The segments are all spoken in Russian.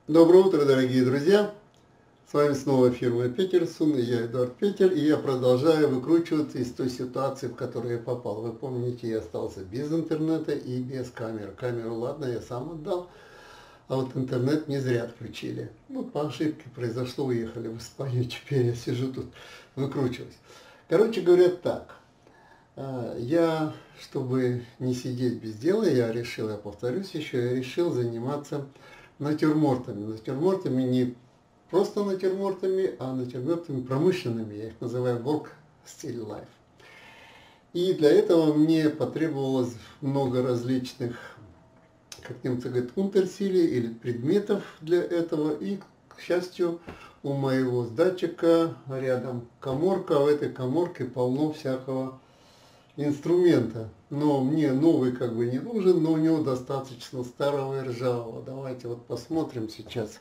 Доброе утро, дорогие друзья! С вами снова фирма Петерсон, и я Эдуард Петер, и я продолжаю выкручиваться из той ситуации, в которую я попал. Вы помните, я остался без интернета и без камеры. Камеру, ладно, я сам отдал, а вот интернет не зря отключили. Ну, по ошибке произошло, уехали в Испанию, теперь я сижу тут, выкручиваюсь. Короче говоря, так. Я, чтобы не сидеть без дела, я повторюсь еще, я решил заниматься натюрмортами. Натюрмортами не просто натюрмортами, а натюрмортами промышленными. Я их называю work still life. И для этого мне потребовалось много различных, как немцы говорят, унтерсилий или предметов для этого. И, к счастью, у моего датчика рядом каморка, а в этой каморке полно всякого инструмента. Но мне новый как бы не нужен, но у него достаточно старого и ржавого. Давайте вот посмотрим сейчас.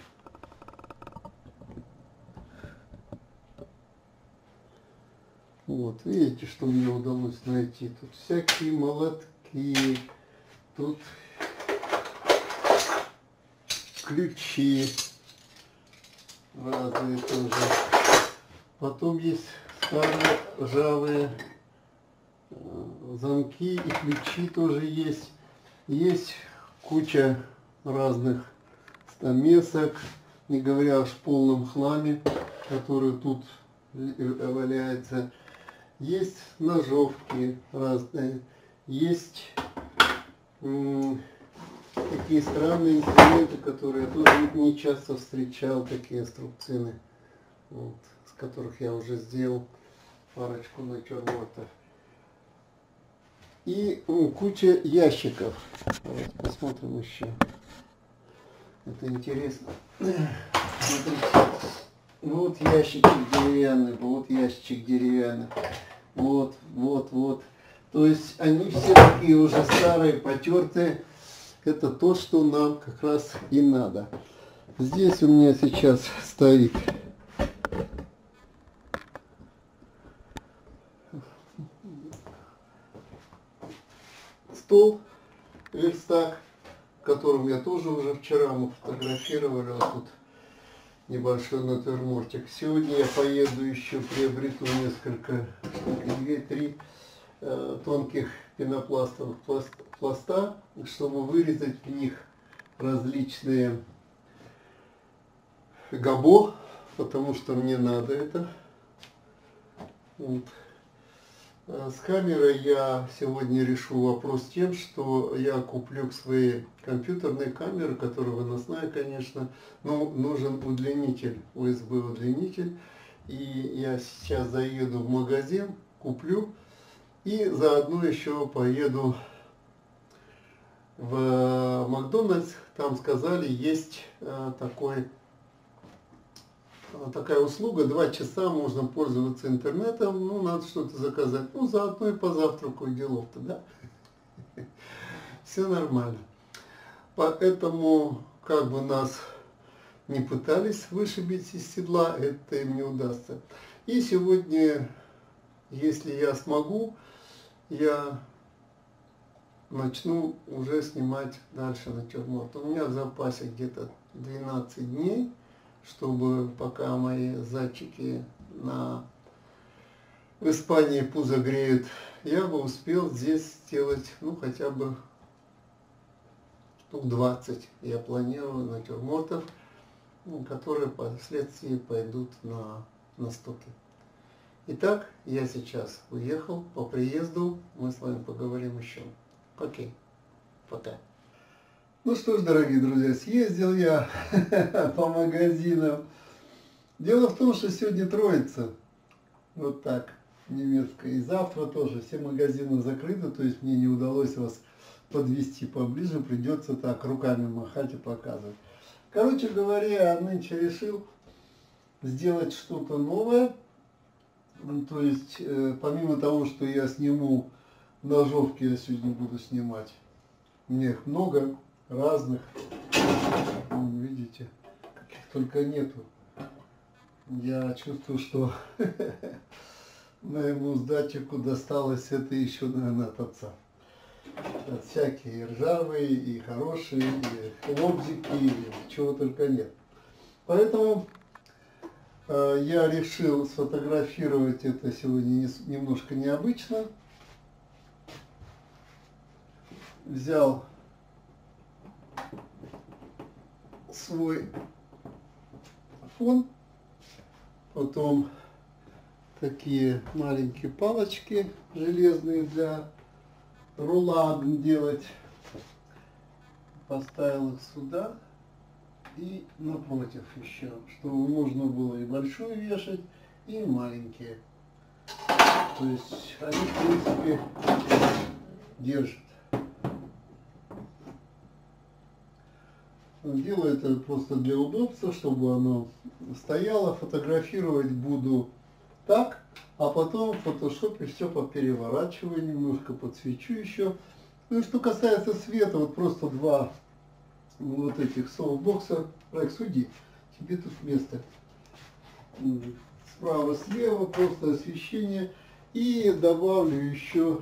Вот, видите, что мне удалось найти. Тут всякие молотки, тут ключи разные тоже. Потом есть старые ржавые замки и ключи тоже есть. Есть куча разных стамесок, не говоря уж о полном хламе, который тут валяется. Есть ножовки разные, есть такие странные инструменты, которые я тоже не часто встречал, такие струбцины, вот, с которых я уже сделал парочку натюрмортов. И куча ящиков. Давайте посмотрим еще. Это интересно. Смотрите. Вот ящичек деревянный, вот ящичек деревянный. Вот. То есть они все такие уже старые, потертые. Это то, что нам как раз и надо. Здесь у меня сейчас стоит стол, верстак, которым я тоже уже вчера мы фотографировали. Вот тут небольшой натюрмортик. Сегодня я поеду еще приобрету несколько штук, 2-3 тонких пенопластовых пласта, чтобы вырезать в них различные габо, потому что мне надо это. Вот. С камерой я сегодня решу вопрос тем, что я куплю к своей компьютерной камере, которая выносная, конечно, но нужен удлинитель, USB удлинитель. И я сейчас заеду в магазин, куплю, и заодно еще поеду в Макдональдс. Там сказали, есть такая услуга, 2 часа можно пользоваться интернетом, ну, надо что-то заказать, ну, заодно и позавтракаю, делов-то, да? Все нормально. Поэтому, как бы нас не пытались вышибить из седла, это им не удастся. И сегодня, если я смогу, я начну уже снимать дальше натюрморт. У меня в запасе где-то 12 дней, чтобы пока мои зайчики в Испании пузо греют, я бы успел здесь сделать, ну, хотя бы штук 20. Я планирую натюрмортов, которые впоследствии пойдут на стоки. Итак, я сейчас уехал, по приезду мы с вами поговорим еще. Окей, пока. Ну что ж, дорогие друзья, съездил я по магазинам. Дело в том, что сегодня Троица, вот так, немецкая, и завтра тоже все магазины закрыты, то есть мне не удалось вас подвести поближе, придется так руками махать и показывать. Короче говоря, я нынче решил сделать что-то новое, то есть помимо того, что я сниму ножовки, я сегодня буду снимать, у меня их много, разных, видите, каких только нету. Я чувствую, что моему датчику досталось это еще, наверное, от отца. Всякие и ржавые, и хорошие, и лобзики, и чего только нет. Поэтому я решил сфотографировать это сегодня немножко необычно. Взял свой фон, потом такие маленькие палочки железные для рулад делать. Поставил их сюда и напротив еще, чтобы можно было и большую вешать, и маленькие. То есть они, в принципе, держат. Делаю это просто для удобства, чтобы оно стояло. Фотографировать буду так, а потом в фотошопе все попереворачиваю, немножко подсвечу еще. Ну и что касается света, вот просто два вот этих софтбокса. Рекс, уйди, тебе тут место. Справа-слева просто освещение. И добавлю еще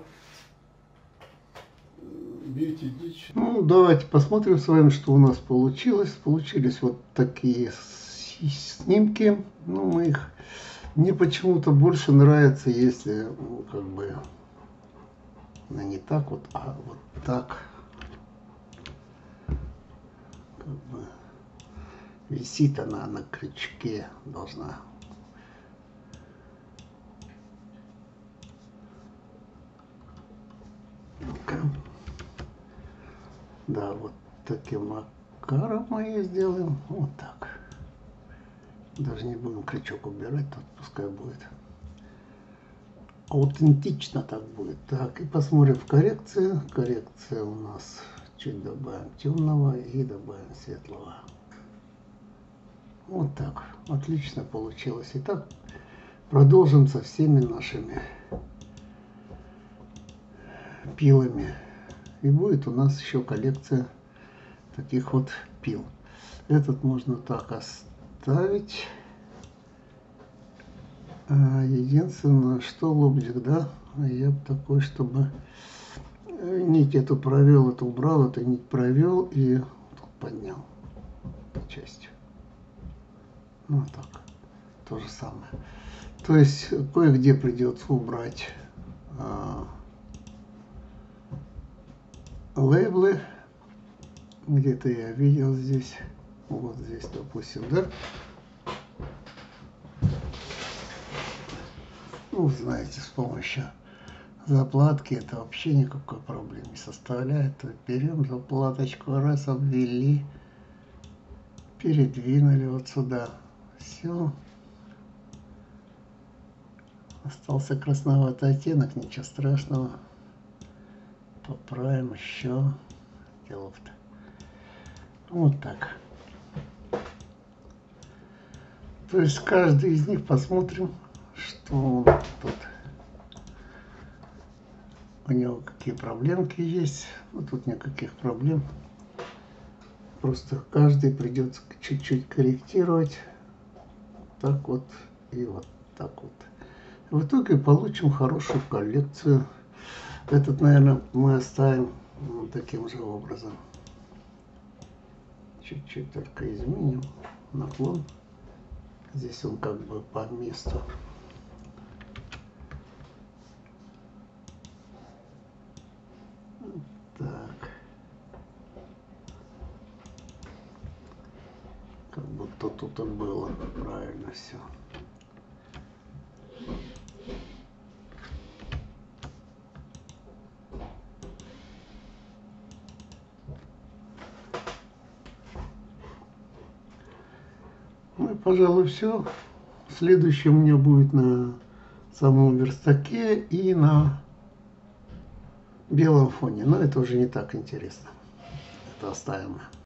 Beauty Ditch. Ну, давайте посмотрим с вами, что у нас получилось. Получились вот такие снимки. Ну, мы их... Мне почему-то больше нравится, если, ну, как бы, ну, не так вот, а вот так. Как бы висит она на крючке, должна. Ну-ка. Да, вот таким макаром мы ее сделаем. Вот так. Даже не будем крючок убирать, тут пускай будет. Аутентично так будет. Так, и посмотрим в коррекции. Коррекция у нас чуть добавим темного и добавим светлого. Вот так. Отлично получилось. Итак, продолжим со всеми нашими пилами. И будет у нас еще коллекция таких вот пил. Этот можно так оставить. Единственное, что лобзик, да, я бы такой, чтобы нить эту провел, эту убрал, эту нить провел и тут поднял частью. Ну так, то же самое. То есть кое-где придется убрать лейблы. Где-то я видел здесь, вот здесь, допустим, да. Ну, знаете, с помощью заплатки это вообще никакой проблемы не составляет. То берем заплаточку, раз обвели, передвинули вот сюда. Все. Остался красноватый оттенок, ничего страшного. Поправим еще. Делов-то. Вот так. То есть каждый из них посмотрим, что тут у него какие проблемки есть. Ну, тут никаких проблем. Просто каждый придется чуть-чуть корректировать. Так вот и вот так вот. В итоге получим хорошую коллекцию. Этот, наверное, мы оставим таким же образом. Чуть-чуть только изменим наклон. Здесь он как бы по месту. Так. Как будто тут и было правильно все. Ну и, пожалуй, все. Следующее у меня будет на самом верстаке и на белом фоне. Но это уже не так интересно. Это оставим.